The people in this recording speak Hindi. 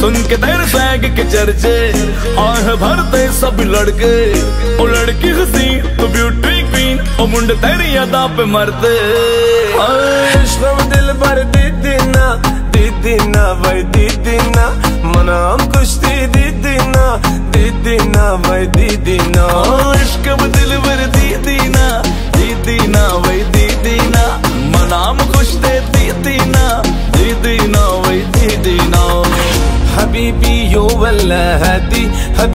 सुन के तेरे सैग के चर्चे आह भरते सब लड़के। ओ लड़की हसी तो ब्यूटी क्वीन, ओ मुंडे तेरी अदा पे मरते। दिल भर दीदीना दीदीना भाई दीदीना, मना हम कुश्ती दीदीना दीदीना भाई दीदीना। इश्क में दिल भर दीदीना दीदीना भाई दीदीना, मना हम कुश्ती दीदीना दीदीना भाई दीदीना। हबीबी यो वल्ला हदी